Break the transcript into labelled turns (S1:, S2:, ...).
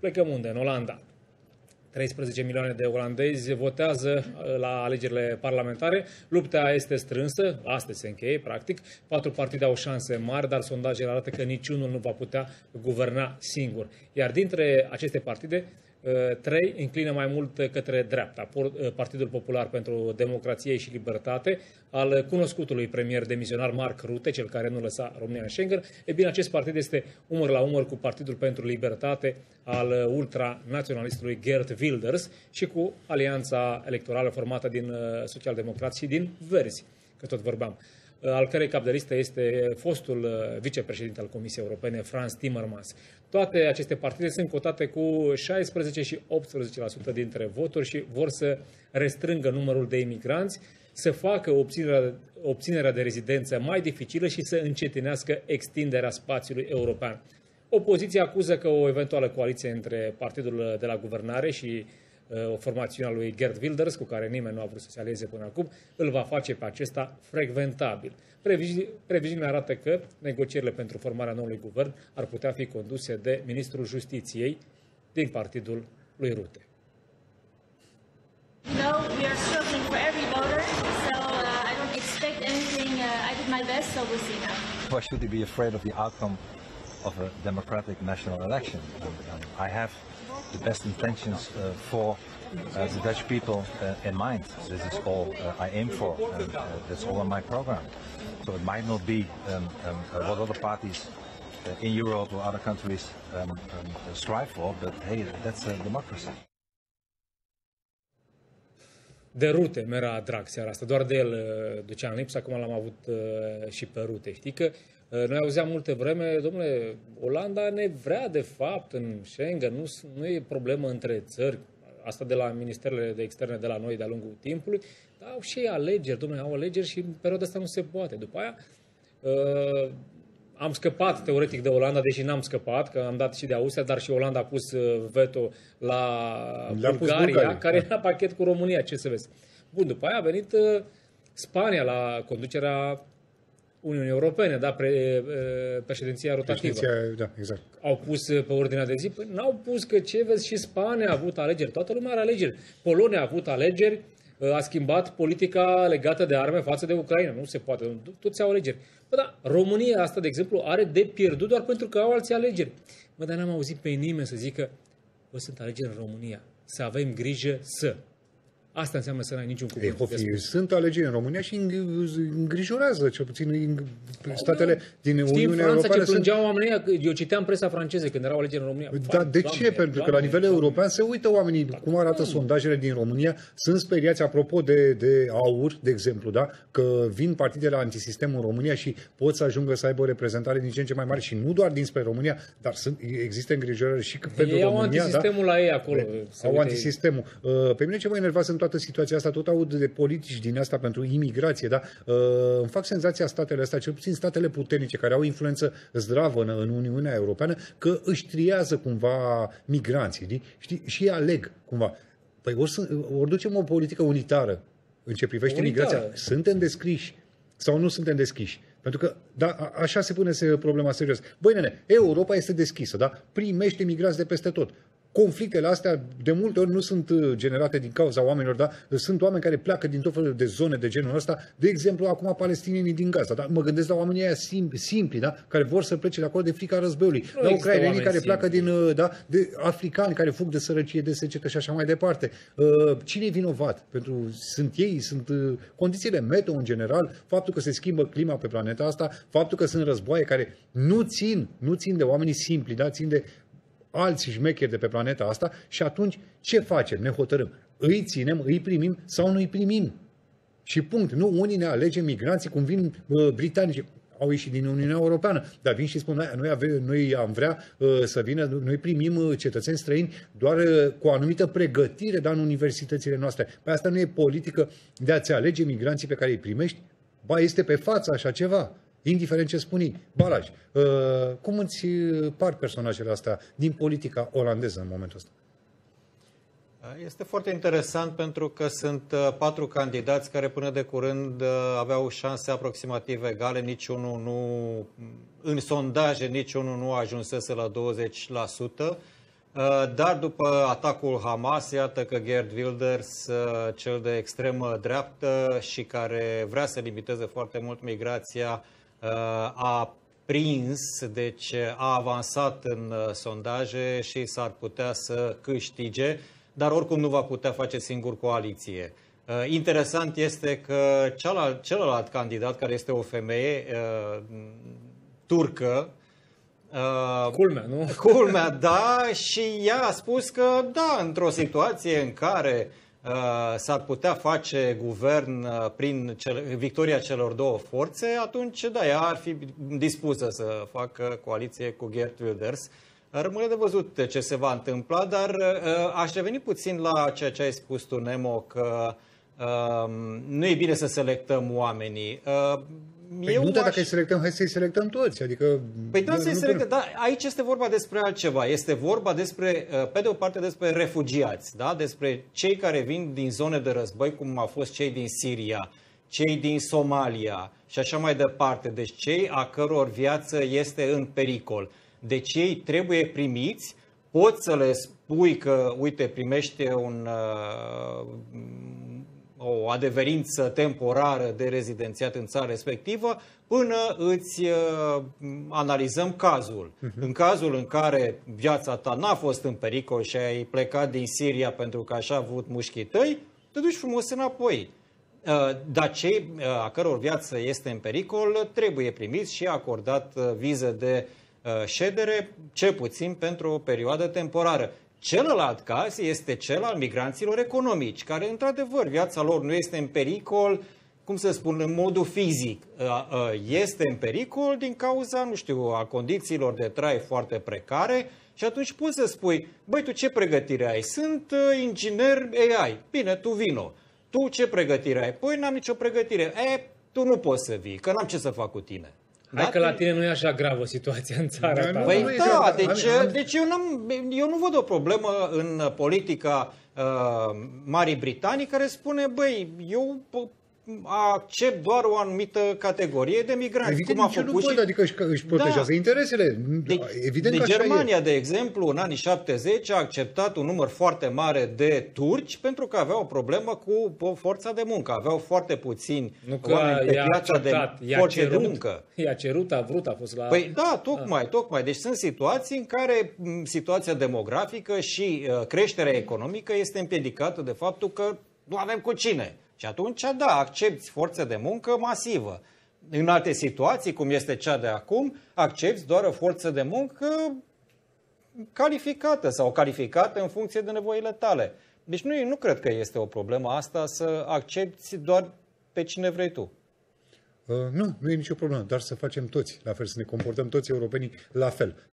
S1: Plecăm unde? În Olanda. 13 milioane de olandezi votează la alegerile parlamentare. Lupta este strânsă, astăzi se încheie, practic. 4 partide au șanse mari, dar sondajele arată că niciunul nu va putea guverna singur. Iar dintre aceste partide, 3 înclină mai mult către dreapta. Partidul Popular pentru Democrație și Libertate, al cunoscutului premier demisionar Mark Rutte, cel care nu lăsa România în Schengen. E bine, acest partid este umăr la umăr cu Partidul pentru Libertate al ultranaționalistului Geert Wilders și cu alianța electorală formată din socialdemocrați și din Verzi, că tot vorbeam, al cărei cap de listă este fostul vicepreședinte al Comisiei Europene, Frans Timmermans. Toate aceste partide sunt cotate cu 16 și 18% dintre voturi și vor să restrângă numărul de imigranți, să facă obținerea de rezidență mai dificilă și să încetinească extinderea spațiului european. Opoziția acuză că o eventuală coaliție între partidul de la guvernare și o formațiune a lui Geert Wilders, cu care nimeni nu a vrut să se alieze până acum, îl va face pe acesta frecventabil. Previziunile arată că negocierile pentru formarea noului guvern ar putea fi conduse de ministrul Justiției din partidul lui Rutte.
S2: You know, we are struggling for every voter, so I don't expect anything. I did my best, so we'll see now.
S3: Why should he be afraid of the outcome of a democratic national election? I have the best intentions for the Dutch people in mind. This is all I aim for, and that's all on my program. So it might not be what other parties in Europe or other countries strive for, but hey, that's democracy.
S1: De Rutte mi-era drag seara asta, doar de el ducea în lipsă, acum l-am avut și pe Rutte. Știi că noi auzeam multe vreme, domnule, Olanda ne vrea de fapt în Schengen, nu e problemă între țări, asta de la ministerele de externe de la noi de-a lungul timpului, dar au și alegeri, domnule, au alegeri și în perioada asta nu se poate. După aia am scăpat teoretic de Olanda, deși n-am scăpat, că am dat și de Austria, dar și Olanda a pus veto la Bulgaria, care era pachet cu România, ce să vezi. Bun, după aia a venit Spania la conducerea Uniunii Europene, da, președinția rotativă.
S4: Da, exact.
S1: Au pus pe ordinea de zi? Păi n-au pus, că ce vezi, și Spania a avut alegeri, toată lumea are alegeri. Polonia a avut alegeri, a schimbat politica legată de arme față de Ucraina. Nu se poate, toți au alegeri. Bă, da, România asta, de exemplu, are de pierdut doar pentru că au alții alegeri. Bă, dar n-am auzit pe nimeni să zică, bă, sunt alegeri în România, să avem grijă să... Asta înseamnă să n-ai niciun cuvânt.
S4: Sunt alegeri în România și îngrijorează, cel puțin statele din Uniunea Europeană.
S1: Știi, în Franța ce plângeau oamenii, eu citeam presa franceză când erau alegeri în România.
S4: Dar de ce? Pentru că la nivel european se uită oamenii cum arată sondajele din România, sunt speriați apropo de AUR, de exemplu, da? Că vin partidele antisistem în România și pot să ajungă să aibă o reprezentare din ce în ce mai mare și nu doar dinspre România, dar există îngrijorări și pentru România.
S1: Au antisistemul la ei acolo.
S4: Au antisistemul. Pe mine ce mă enervează în toată situația asta, tot aud de politici din asta pentru imigrație, da? Îmi fac senzația statele astea, cel puțin statele puternice, care au influență zdravă în Uniunea Europeană, că își triază cumva migranții, știi? Și aleg cumva. Păi ori ducem o politică unitară în ce privește migrația. Suntem descriși sau nu suntem deschiși? Pentru că, da, așa se pune problema serios. Băi, nene, Europa este deschisă, da? Primește migranți de peste tot. Conflictele astea de multe ori nu sunt generate din cauza oamenilor, da? Sunt oameni care pleacă din tot felul de zone de genul ăsta, de exemplu, acum palestinienii din Gaza, da? Mă gândesc la oamenii aia simpli, da? Care vor să plece de acolo de frica războiului, la ucrainenii care pleacă de africani care fug de sărăcie, de secetă și așa mai departe. Cine e vinovat? Sunt ei, sunt condițiile meteo în general, faptul că se schimbă clima pe planeta asta, faptul că sunt războaie care nu țin de oamenii simpli, da? Țin de alți șmecheri de pe planeta asta și atunci ce facem? Ne hotărâm. Îi ținem, îi primim sau nu îi primim? Și punct. Nu, unii ne alegem migranții cum vin britanici. Au ieșit din Uniunea Europeană, dar vin și spun, noi am vrea să vină, noi primim cetățeni străini doar cu o anumită pregătire, dar în universitățile noastre. Păi asta nu e politică de a-ți alege migranții pe care îi primești? Ba, este pe față așa ceva. Indiferent ce spuni. Balaj, cum îți par personajele astea din politica olandeză în momentul ăsta?
S5: Este foarte interesant pentru că sunt 4 candidați care până de curând aveau șanse aproximativ egale, niciunul nu, în sondaje, niciunul nu ajunsese la 20%. Dar după atacul Hamas, iată că Geert Wilders, cel de extremă dreaptă și care vrea să limiteze foarte mult migrația, a prins, deci a avansat în sondaje și s-ar putea să câștige, dar oricum nu va putea face singur coaliție. Interesant este că celălalt candidat, care este o femeie turcă,
S1: culmea, nu?
S5: Culmea, da, și ea a spus că, da, într-o situație în care s-ar putea face guvern prin victoria celor două forțe, atunci, da, ea ar fi dispusă să facă coaliție cu Geert Wilders. Rămâne de văzut ce se va întâmpla, dar aș reveni puțin la ceea ce ai spus tu, Nemo, că nu e bine să selectăm oamenii.
S4: Păi nu, dar dacă îi selectăm, hai să-i selectăm toți. Adică,
S5: păi da, să-i selectăm, dar aici este vorba despre altceva. Este vorba despre, pe de o parte, despre refugiați, da? Despre cei care vin din zone de război, cum au fost cei din Siria, cei din Somalia și așa mai departe. Deci cei a căror viață este în pericol. Deci ei trebuie primiți, poți să le spui că, uite, primește o adeverință temporară de rezidențiat în țara respectivă, până îți analizăm cazul. În cazul în care viața ta n-a fost în pericol și ai plecat din Siria pentru că așa a avut mușchii tăi, te duci frumos înapoi. Dar cei a căror viață este în pericol trebuie primiți și acordat viză de ședere, cel puțin pentru o perioadă temporară. Celălalt caz este cel al migranților economici, care, într-adevăr, viața lor nu este în pericol, cum să spun, în modul fizic. Este în pericol din cauza, nu știu, a condițiilor de trai foarte precare și atunci poți să spui, băi, tu ce pregătire ai? Sunt inginer AI. Bine, tu vino. Tu ce pregătire ai? Păi n-am nicio pregătire. Tu nu poți să vii, că n-am ce să fac cu tine.
S1: Hai că la tine nu e așa gravă situația în țara ta.
S5: Păi da, deci eu nu văd o problemă în politica Marii Britanii care spune, băi, eu accept doar o anumită categorie de migranți.
S4: Evident, cum a făcut și... adică își protejează interesele. Evident că
S5: Germania, de exemplu, în anii 70 a acceptat un număr foarte mare de turci pentru că avea o problemă cu forța de muncă. Aveau foarte puțini oameni pe piața de forțe de muncă.
S1: I-a cerut, a vrut, a fost la...
S5: Păi da, tocmai. Deci sunt situații în care situația demografică și creșterea economică este împiedicată de faptul că nu avem cu cine. Și atunci, da, accepți forță de muncă masivă. În alte situații, cum este cea de acum, accepți doar o forță de muncă calificată sau calificată în funcție de nevoile tale. Deci nu cred că este o problemă asta să accepți doar pe cine vrei tu.
S4: Nu e nicio problemă, dar să facem toți la fel, să ne comportăm toți europenii la fel.